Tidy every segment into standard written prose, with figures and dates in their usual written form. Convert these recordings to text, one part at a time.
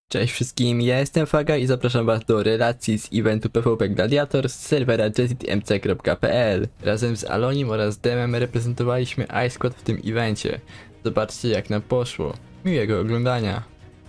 Cześć wszystkim, ja jestem Faga i zapraszam was do relacji z eventu PvP Gladiator z serwera jezzitmc.pl. Razem z Alonim oraz Demem reprezentowaliśmy iSquad w tym evencie. Zobaczcie jak nam poszło. Miłego oglądania.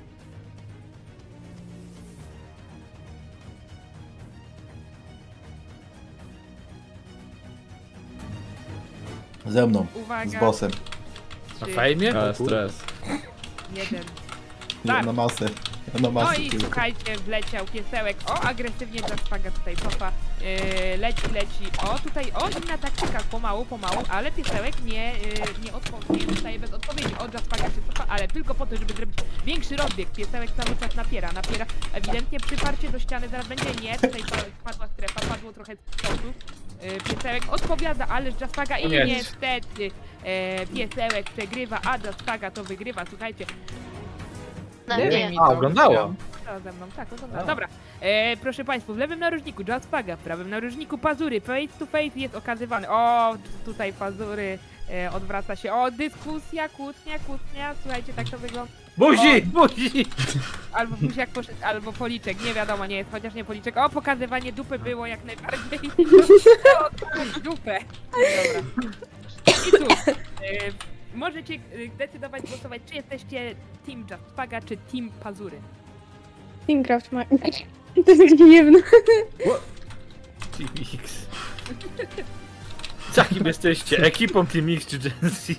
Ze mną, Uwaga. z bossem. Na Trzy, fejmie? Ale stres. jeden. Ja Tak. na masę. Ja na No masę i tylko. słuchajcie, wleciał piesełek. O, agresywnie Jaspaga tutaj cofa. Leci. O, tutaj, inna taktyka. Pomału, ale piesełek nie odpowie, zostaje bez odpowiedzi. O, Jaspaga się cofa, ale tylko po to, żeby zrobić większy rozbieg. Piesełek cały czas napiera. Ewidentnie przyparcie do ściany zaraz będzie. Nie, tutaj padła strefa, padło trochę czasu. Piesełek odpowiada, ale Jaspaga i Nie. niestety piesełek przegrywa, a Jaspaga to wygrywa. Słuchajcie. Nie. A, oglądałam. To ze mną, tak, oglądam. Dobra, proszę Państwa, w lewym narożniku Jaspaga, w prawym narożniku Pazury, face to face jest okazywany. O, tutaj Pazury odwraca się. O, dyskusja, kłótnia, słuchajcie, tak to wygląda. Buzi! Albo buziak poszedł, albo policzek, nie wiadomo, nie jest, chociaż nie policzek. O, pokazywanie dupy było jak najbardziej. O, dupę. Dobra. I tu, możecie decydować, głosować, czy jesteście Team Jaspaga, czy Team Pazury. Teamcraft ma... To jest gniewne. Team X. Jakim jesteście? Ekipą Team X czy Gen Z?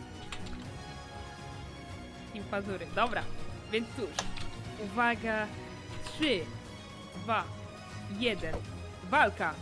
Team Pazury. Dobra, więc cóż, uwaga, 3, 2, 1, walka.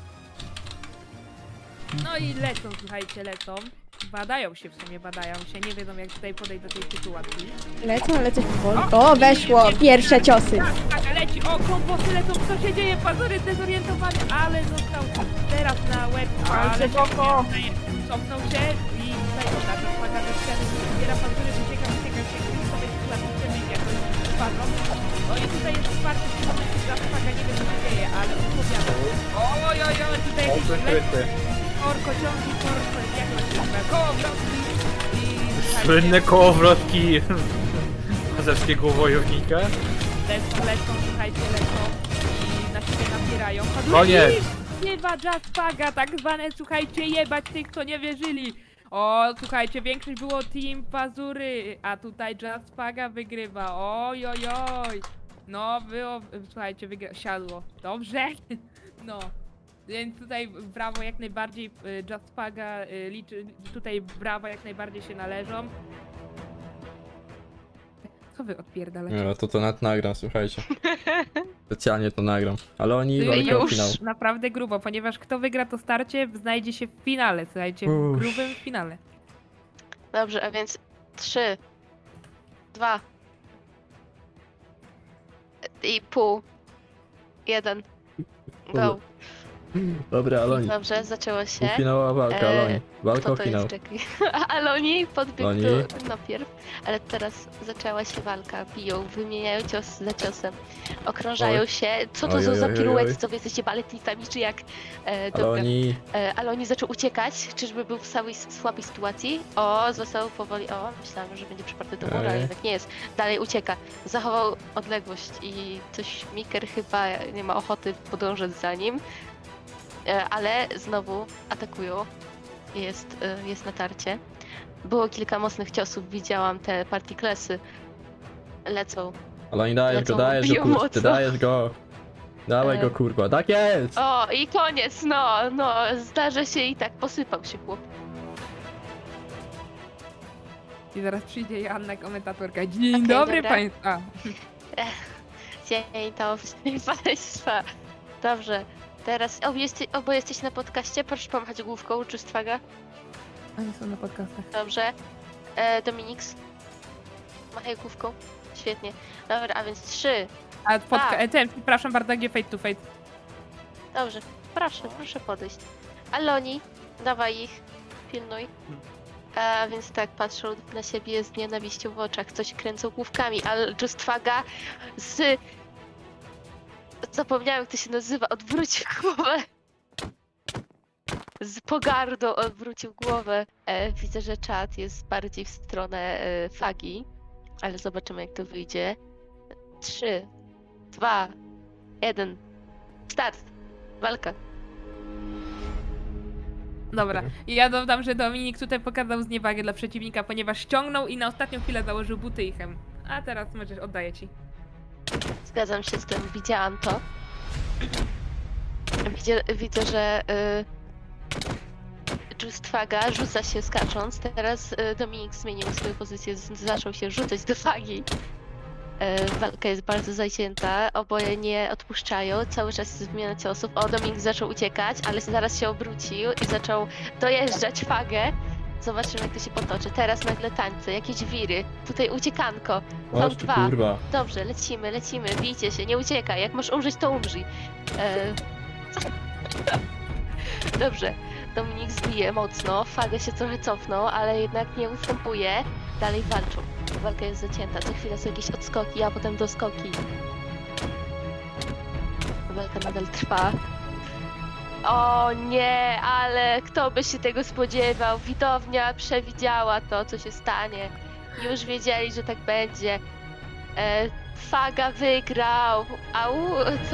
No i lecą, słuchajcie, badają się, nie wiedzą jak tutaj podejść do tej sytuacji. Lecą, ale coś powoli. O, weszło! Pierwsze ciosy. Tak, leci, kombosy lecą, co się dzieje, Pazury zdezorientowany, ale został teraz na łeb, ale cofnął się i tutaj uwaga do ściany, zbiera Pazury, ucieka, sobie klasycznie jak to spadną. No i tutaj jest wsparcie, w tym momencie Jaspaga nie wie co się dzieje, ale odpowiada. Oj, tutaj jakiś korko, jak to się nazywa, kołowrotki i... Słynne kołowrotki mazowskiego wojownika. Lecą, słuchajcie, i na siebie napierają. Koniec! Wygrywa Jaspaga, tak zwane, słuchajcie, jebać tych, co nie wierzyli. O, słuchajcie, większość było Team Pazury, a tutaj Jaspaga wygrywa. Oj. No, było, słuchajcie, siadło. Dobrze? No. Więc tutaj brawo jak najbardziej, Jaspaga liczy, tutaj brawa jak najbardziej się należą. Co wy odpierdalacie? No to nawet nagram, słuchajcie. Specjalnie to nagram. Ale oni walczą o finał. Naprawdę grubo, ponieważ kto wygra to starcie, znajdzie się w finale, słuchajcie, w grubym finale. Dobrze, a więc 3, 2 i pół, 1. Go. Dobra, Aloni. Dobrze, zaczęło się. Finałowa walka, Aloni. Walka Kto o to finał. jest? Czekaj. Aloni podbiegł Aloni. najpierw, ale teraz zaczęła się walka. Biją, wymieniają cios za ciosem. Okrążają Oj. się. Co to Oj, są za oj, oj, piruety? oj. Co wy jesteście baletnicami, czy jak? Dobra. Aloni. Aloni zaczął uciekać. Czyżby był w całej słabej sytuacji? O, został powoli. O, myślałam, że będzie przyparty do muru, ale Ej. jednak nie jest. Dalej ucieka. Zachował odległość i coś Miker chyba nie ma ochoty podążać za nim. Ale znowu atakują. Jest natarcie. Było kilka mocnych ciosów, widziałam te partiklesy. Lecą. Aloni, dajesz go, Lecą, dajesz go, biją kurwa, ty mocno. dajesz go. Dawaj go, kurwa, tak jest! O, i koniec, no, zdarza się i tak, posypał się chłop. I zaraz przyjdzie Joanna, komentatorka. Dzień Okej, dobry dobra. Państwa. Dzień dobry Państwa. Dobrze, teraz oboje jesteście na podcaście, proszę pomachać główką, czy Stwaga? Oni są na podcastach. Dobrze. Dominiks, machaj główką. Świetnie. Dobra, a więc 3. A przepraszam bardzo, gdzie Fate to Fate? Dobrze, proszę podejść. Aloni, dawaj ich, pilnuj. A więc tak, patrzą na siebie z nienawiścią w oczach, coś kręcą główkami, ale Justwaga zapomniałem, jak to się nazywa, odwrócił głowę. Z pogardą odwrócił głowę. Widzę, że czat jest bardziej w stronę Fagi, ale zobaczymy, jak to wyjdzie. 3, 2, 1. Start. Walka. Dobra, i ja dodam, że Dominik tutaj pokazał zniewagę dla przeciwnika, ponieważ ściągnął i na ostatnią chwilę założył buty i hem. A teraz możesz, oddaję ci. Zgadzam się z tym, widziałam to. Widzę, że Justwaga rzuca się skacząc. Teraz Dominik zmienił swoją pozycję, zaczął się rzucać do fagi. Walka jest bardzo zacięta, oboje nie odpuszczają, cały czas jest zmiana ciosów. O, Dominik zaczął uciekać, ale zaraz się obrócił i zaczął dojeżdżać fagę. Zobaczymy, jak to się potoczy. Teraz nagle tańce, jakieś wiry. Tutaj uciekanko. Są dwa. Kurwa. Dobrze, lecimy, bijcie się, nie uciekaj. Jak masz umrzeć, to umrzyj. Dobrze, Dominik zbije mocno, Fagę się trochę cofnął, ale jednak nie ustępuje. Dalej walczą. Walka jest zacięta, co chwilę są jakieś odskoki, a potem doskoki. Walka nadal trwa. O nie, ale kto by się tego spodziewał? Widownia przewidziała to, co się stanie. Już wiedzieli, że tak będzie. Faga wygrał. Au, co?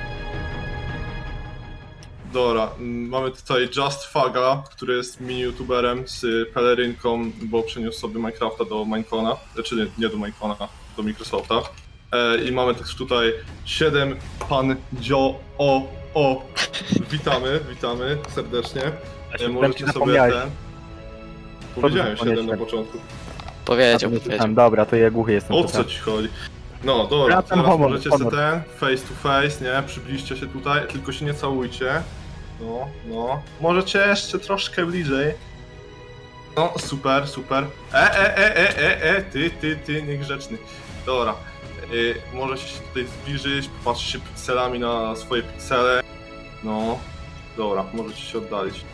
Dobra, mamy tutaj Just Faga, który jest mini-youtuberem z pelerynką, bo przeniósł sobie Minecrafta do Minecona, znaczy nie do Minecona, do Microsofta. I mamy też tutaj 7 pan Dzio o. Witamy serdecznie. Możecie sobie ten... Powiedziałem 7 na początku. Powiedział. Dobra, to ja głuchy jestem. O co ci chodzi? No dobra, teraz możecie sobie ten face to face, nie? Przybliżcie się tutaj, tylko się nie całujcie. No. Możecie jeszcze troszkę bliżej. No, super. Ty, niegrzeczny. Dobra. Możecie się tutaj zbliżyć, popatrzcie się pikselami na swoje piksele. No, dobra, możecie się oddalić.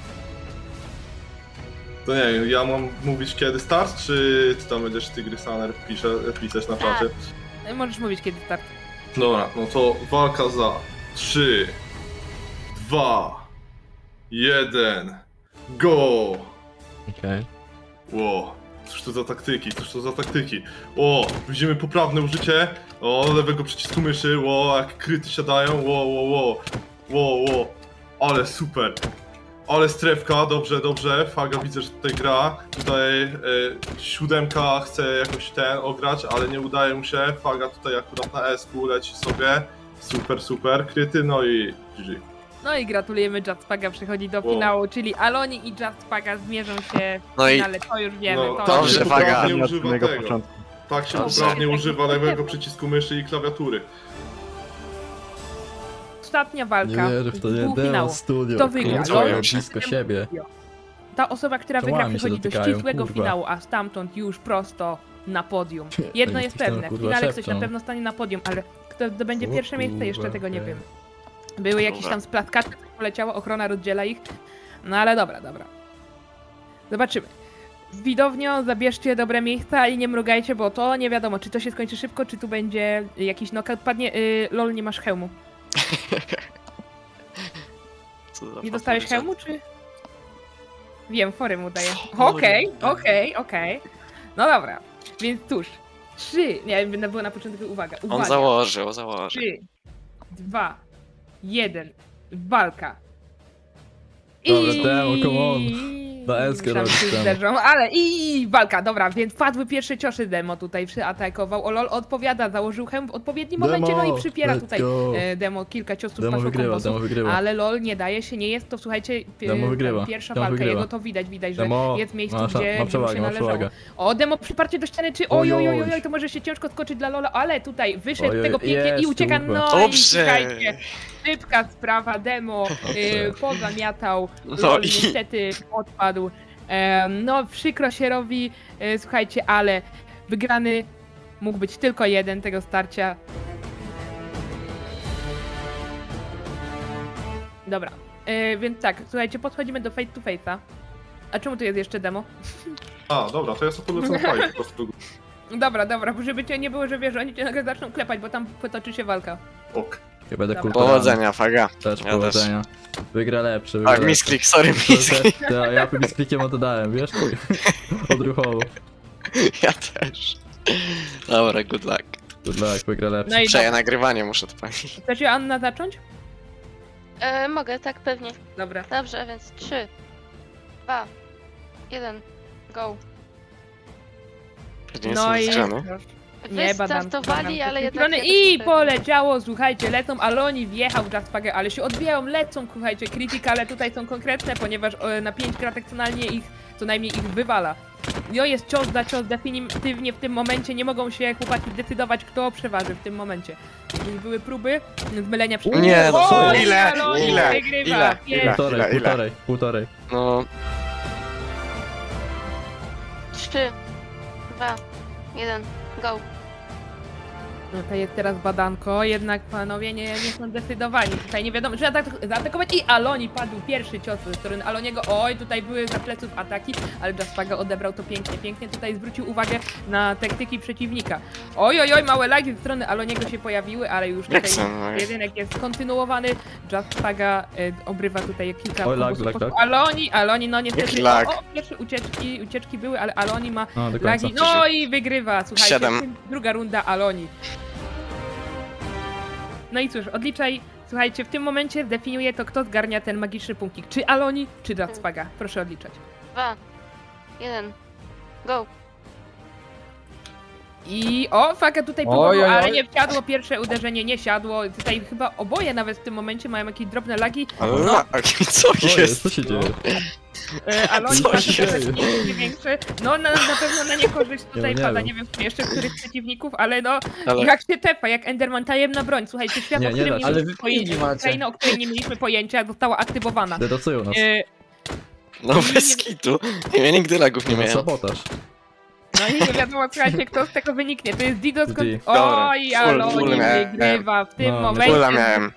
To nie wiem, ja mam mówić kiedy start, czy ty tam będziesz Tygrysaner pisać na czacie? Możesz mówić, kiedy start. Dobra, no to walka za 3, 2, 1, go! Okej. Ło, cóż to za taktyki. O, widzimy poprawne użycie. O, lewego przycisku myszy. Ło, jak kryty siadają. Ło. Ale super. Ale strefka, dobrze. Faga widzę, że tutaj gra. Tutaj 7 chce jakoś ograć, ale nie udaje mu się. Faga tutaj akurat na S-ku leci sobie. Super. Kryty, no i GG. No i gratulujemy, Justwaga przechodzi do finału, czyli Aloni i Justwaga zmierzą się w finale, to już wiemy. No, to tak Dobrze, się Faga. poprawnie używa tego. początku. Tak się Dobrze. poprawnie używa lewego przycisku myszy i klawiatury. Ostatnia Nie walka wierzę w to, z nie, półfinału. Demo Studio. To wygra. Kurwa, Lol. mają blisko siebie. Ta osoba, która wygra, Czołami się przechodzi do dotykają, ścisłego kurwa. finału, a stamtąd już prosto na podium. Jedno Oni jest coś tam, pewne, w kurwa, finale ktoś szepczą. na pewno stanie na podium, ale kto zdobędzie O pierwsze miejsce, jeszcze kurwa, tego nie okej. wiem. Były jakieś tam splatkacze, coś poleciało, ochrona rozdziela ich. No ale dobra. Zobaczymy. Widownio, zabierzcie dobre miejsca i nie mrugajcie, bo to nie wiadomo, czy to się skończy szybko, czy tu będzie jakiś knockout padnie. Lol, nie masz hełmu. Nie dostałeś hełmu, czy? Wiem, fory mu daję. Okej. No dobra, więc cóż. 3, nie wiem, było na początku, uwaga. On założył. 3, 2, 1, walka. Dobra, Demo, come on. Na S-kę Myślałam, robisz, że się Demo. zderzą, ale walka, dobra, więc padły pierwsze ciosy. Demo tutaj przyatakował. O lol odpowiada, założył hełm w odpowiednim momencie, no i przypiera let's tutaj go. Demo kilka ciosów, Demo poszło wygrywa, kombosów. Demo wygrywa. Ale lol nie daje się, nie jest to, słuchajcie, Demo wygrywa, pierwsza Demo walka wygrywa. jego, to widać, że Demo jest miejsce, ma gdzie mu przewagę, się ma należało. przewagę. O, Demo przyparcie do ściany, czy Ojoj. ojoj, to może się ciężko skoczyć dla Lola, ale tutaj wyszedł Ojoj, tego pięknie i jest, ucieka, kurwa. no i Dobrze. słuchajcie, szybka sprawa, Demo pozamiatał, No Lol i- niestety odpadł. No przykro się robi, słuchajcie, ale wygrany mógł być tylko jeden tego starcia. Dobra, więc tak, słuchajcie, podchodzimy do face to face'a. A czemu tu jest jeszcze Demo? A, dobra, to ja sobie polecę na fajnie po prostu. Dobra, żeby cię nie było, że wiesz, oni cię nagle zaczną klepać, bo tam potoczy się walka. Ok. Ja będę Dobra. kulturalny. Powodzenia, Faga. Też Ja powodzenia. Wygra lepszy, A, lepszy. misklik, sorry, misklik. Ja misklikiem oddałem, wiesz? Odruchowo. Ja też. Dobra, good luck. To dla jak wygra lepszy. No i Przeję nagrywanie, muszę to powiedzieć. chcesz ją, Anna, zacząć? Mogę, tak, pewnie. Dobra. Dobrze, więc 3, 2, 1, go. Nie No i... jestem zgrzany. Nie, badam. Wystartowali, ale jednak... I poleciało, słuchajcie, lecą, Aloni wjechał w Jaspagę, ale się odbijają, lecą, słuchajcie, krytykale tutaj są konkretne, ponieważ na 5 kratek co najmniej ich wywala. No jest cios za cios, definitywnie w tym momencie nie mogą się chłopaki decydować, kto przeważy w tym momencie. Już były próby zmylenia Nie, no co jest? ile? Aloni Ile? wygrywa. Ile? Półtorej. No, 3, 2, 1, go. No to jest teraz badanko, jednak panowie nie są zdecydowani. Tutaj nie wiadomo, czy zaatakować i Aloni padł pierwszy cios ze strony Aloniego. Oj, tutaj były za pleców ataki, ale Jaspaga odebrał to pięknie tutaj zwrócił uwagę na taktyki przeciwnika. Oj, małe lagi ze strony Aloniego się pojawiły, ale już tutaj jedynek jest kontynuowany. Jaspaga obrywa tutaj kilka lag. Aloni, no niestety, pierwsze ucieczki były, ale Aloni ma lagi, no i wygrywa, słuchajcie, 7. Druga runda Aloni. No i cóż, odliczaj. Słuchajcie, w tym momencie zdefiniuje to, kto zgarnia ten magiczny punkcik. Czy Aloni, czy Jaspaga. Proszę odliczać. 2, 1, go. I Faka tutaj próbował, ale nie wsiadło. Pierwsze uderzenie nie siadło. Tutaj chyba oboje nawet w tym momencie mają jakieś drobne lagi. ale co jest? Co się dzieje? Aloni Co ma się nie większy. No na pewno na niekorzyść tutaj Nie pada. wiem. Nie wiem jeszcze których przeciwników, ale no Ale- jak się tepa, jak Enderman tajemna broń. Słuchajcie, świat, Nie, o nie którym da nie się. mieliśmy pojęcia. Kraina, o której nie mieliśmy pojęcia, została aktywowana. Dedocują nas. No bez kitu. Ja nigdy lagów nie miałem. Sabotaż. No i nie wiadomo, słuchajcie, kto z tego wyniknie. To jest Didos. Didi. Oj, Dobra, Aloni full miałem. wygrywa w tym No, momencie. Kula miałem.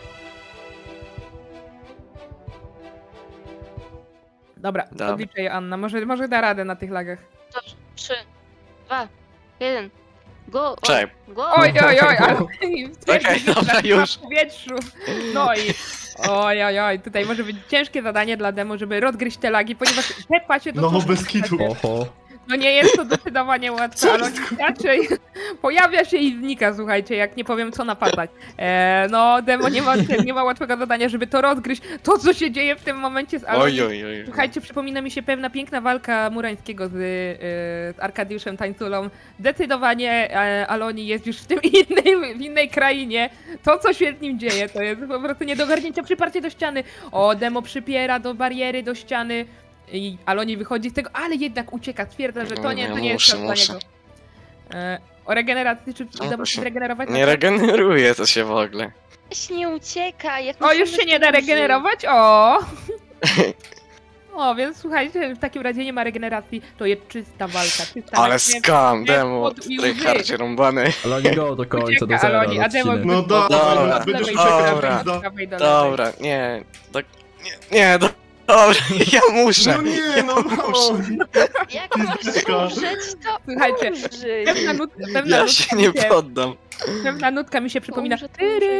Dobra, Dobra. odliczę je, Anna. Może da radę na tych lagach. Dobrze, 3, 2, 1, go. Czekaj. Go. Oj, ale Okej, dobra, już. w powietrzu. No i oj, tutaj może być ciężkie zadanie dla demo, żeby rozgryźć te lagi, ponieważ tepa się do No, cóż, bez kitu. Oho. no nie jest to zdecydowanie łatwe, ale raczej pojawia się i znika, słuchajcie, jak nie powiem co napadać. No, demo nie ma łatwego zadania, żeby to rozgryźć. To, co się dzieje w tym momencie z Aloni. Oj. Słuchajcie, przypomina mi się pewna piękna walka Murańskiego z Arkadiuszem Tańculą. Zdecydowanie Aloni jest już w tym w innej krainie. To, co się z nim dzieje, to jest po prostu nie do ogarnięcia. Przyparcie do ściany. Demo przypiera do bariery, do ściany. I Aloni wychodzi z tego, ale jednak ucieka. Stwierdza, że to nie jest czas dla niego. O regeneracji, czy uda mu się zregenerować? Nie regeneruje to się w ogóle. Nie ucieka, jak Już się nie da regenerować? Więc słuchajcie, w takim razie nie ma regeneracji, to jest czysta walka, czysta Ale walka. skam, demo, pod i łzy. tryhardzie rąbany. Ale nie go do końca, do Ucieka, zera. Aloni, a Demo odcinek. No Dobra, dobra, będziesz dobra. czekać. Dobra, nie, dobra, ja muszę. No nie, no. Jak możesz umrzeć, to Słuchajcie, umrzyj. Ja się nie poddam. Pewna nutka mi się przypomina. Umrze,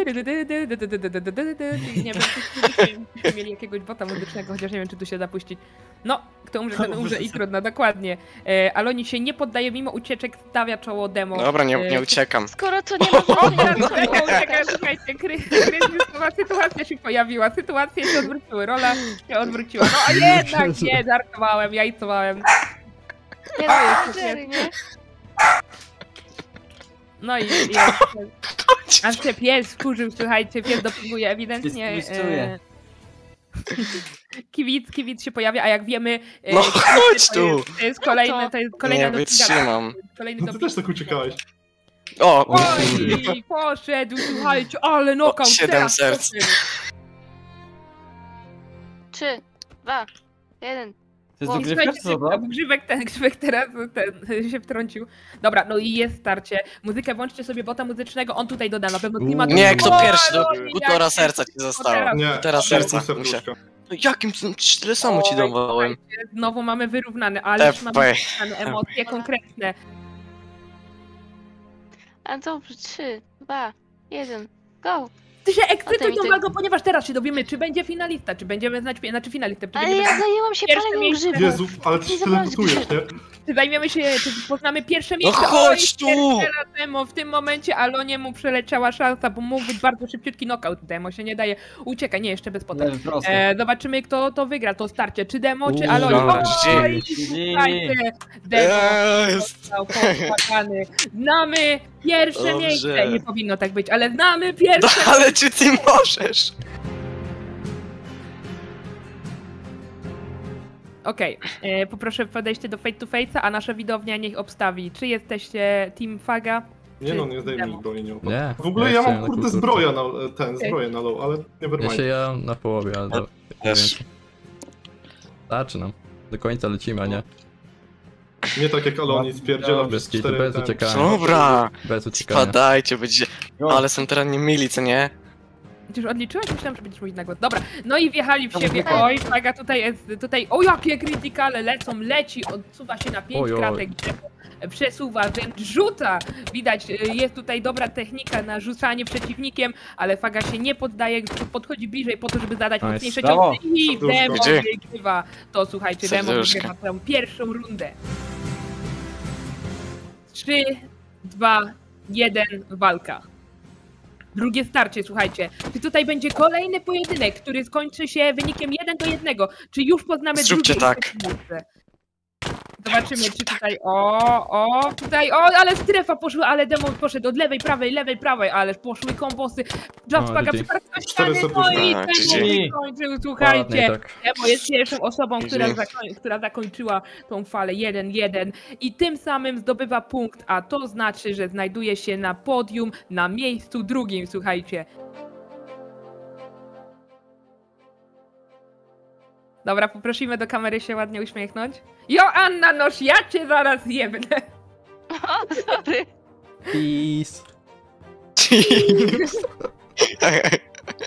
Nie wiem, czy mieli jakiegoś bota muzycznego, chociaż nie wiem, czy tu się zapuścić. No, kto umrze, ten umrze i trudno, dokładnie. Aloni się nie poddaje, mimo ucieczek stawia czoło demo. Dobra, nie uciekam. Skoro to nie ma znaczenia, Słuchajcie, sytuacja się pojawiła, sytuacje się odwróciły, rola się odwróciła. No a jednak nie, żartowałem, jajcowałem. nie Oj, nie? No i aż się pies wkurzył, słuchajcie, pies dopinguje ewidentnie. Kiwic się pojawia, a jak wiemy... No chodź tu! To jest kolejna Nie wytrzymam. Kolejny No ty też tak uciekałeś. O! Oj, poszedł, słuchajcie, ale knockout, 7 teraz serc. poszedł. 3, 2, 1. To jest I dogrywka, słuchajcie, czy co to? Grzybek teraz się wtrącił. Dobra, no i jest starcie. Muzykę włączcie sobie bota muzycznego, on tutaj doda na pewno klimatu. Nie, kto pierwszy? Aloni, Półtora jak serca ci zostało. Nie, Teraz serca. serduszka. No jakim tyle samo ci dawałem? słuchajcie, znowu mamy wyrównane, ale już mamy Epej. wyrównane emocje konkretne. A dobrze, 3, 2, 1, go. Ty się ekscytuj Potem tą ty- walką, ponieważ teraz się dowiemy, czy będzie finalista, czy będziemy znać, znaczy finalistę, czy Ale będziemy ja zajęłam się Pierwsze paleniem miejsce. grzybów. Jezu, ale ty Nie się tyle zabrałeś gotujesz, nie? czy zajmiemy się, czy poznamy pierwsze No miejsce. chodź tu! Teraz Demo, w tym momencie Alonie mu przeleciała szansa, bo mógł być bardzo szybciutki knockout. Demo się nie daje. Ucieka, nie, jeszcze bez potem. Lewy prosty. Zobaczymy, kto to wygra, to starcie. Czy Demo, czy Uuu, Alonie. dobra, Oj, słuchajcie, Demo Jest! został popłakany. Znamy pierwsze Dobrze. miejsce. Nie powinno tak być, ale znamy pierwsze. No ale czy ty możesz? Okej, poproszę podejście do face to face'a, a nasza widownia niech obstawi. Czy jesteście Team Faga? Nie no, nie zdejmij Demo. zbroi, nie opłat. Nie, W ogóle ja ja chciałem mam na kurde kulturce. zbroję na zbroję na low, ale nie Ja mind. się ja na połowie, ale to... Też. Starczy nam. Do końca lecimy, a nie? Nie tak jak Aloni spierdziela Bez przez kitu, 4 bez ten- uciekania. Dobra! Bez uciekania. Spadajcie, będzie... Ale są teraz nie mili, co nie? Ty już odliczyłeś? Myślałem, że będziesz mówić na głos. Dobra, no i wjechali w siebie. Oj, Faga tutaj jest, o jakie krytykale lecą, leci, odsuwa się na 5 Oj, oj. kratek, przesuwa, wręcz rzuca. Widać, jest tutaj dobra technika na rzucanie przeciwnikiem, ale Faga się nie poddaje, podchodzi bliżej po to, żeby zadać Nice. mocniejsze Brawo. ciosy i Demo Gdzie? wygrywa. To słuchajcie, Demo Serduszka. wygrywa tę pierwszą rundę. 3, 2, 1, walka. Drugie starcie, słuchajcie. Czy tutaj będzie kolejny pojedynek, który skończy się wynikiem 1-1? Czy już poznamy Zróbcie drugie tak. miejsce? Zobaczymy, czy tutaj. Tutaj. Ale strefa poszła, ale Demo poszedł od lewej, prawej, ale poszły kombosy. Just O, Faga GG. przypadł do 4 ściany, no i sekund. Demo skończył, Ładnie słuchajcie. tak. Demo jest pierwszą osobą, która, GG. która zakończyła tą falę 1-1 i tym samym zdobywa punkt, a to znaczy, że znajduje się na podium na miejscu drugim, słuchajcie. Dobra, poprosimy do kamery się ładnie uśmiechnąć. Joanna, noż ja cię zaraz jebnę. O, sorry. Peace.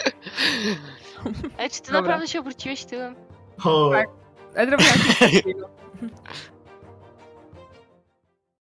Ale czy ty Dobra. naprawdę się obróciłeś tyłem? O, Tak. Ale zrobiłam się